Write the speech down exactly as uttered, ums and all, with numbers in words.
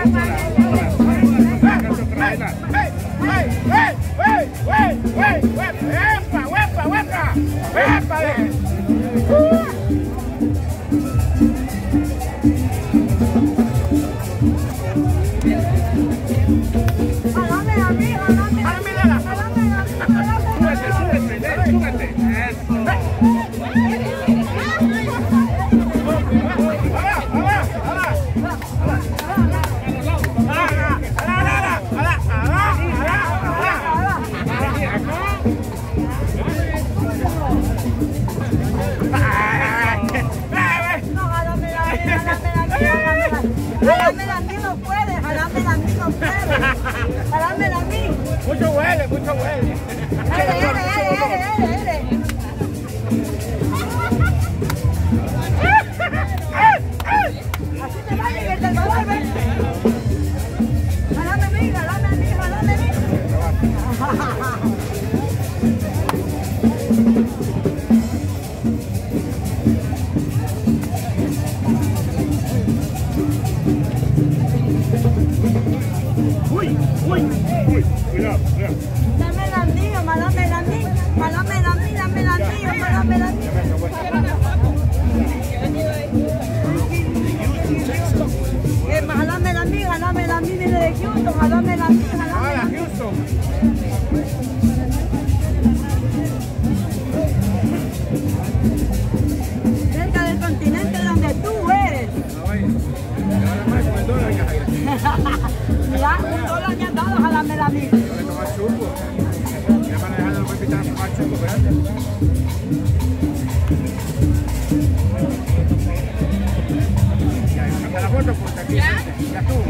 Mucho huele, mucho huele. Dale, dale, dale, dale, dale. Así te va a divertir el valor, ¿ves? Jalame a mí, jalame a mí, jalame a mí. Uy, uy, uy, cuidado, cuidado. Dame la mía, malame la mía, malame la mía, dame la mía, malame la mía. Eh, jalame la mía, jalame la mía, viene de Houston, jalame la mía, jalame Ah, la la mía. Houston. Cerca del continente donde tú eres. Mira, un dólar me han dado, jalame la mía. La foto porque aquí ya tú.